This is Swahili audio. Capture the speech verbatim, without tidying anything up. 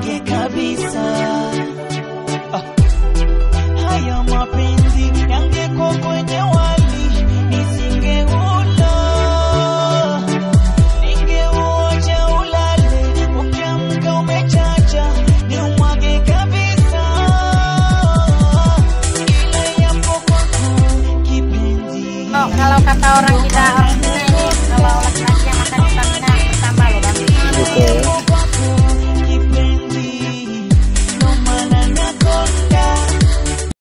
umwage kabisa. Ah. Haya mapenzi yangekuwa kwenye wali nisingeula, ningeuacha ulale, ukiamka umechacha ni umwage kabisa. Oh, kalau kata orang kita orang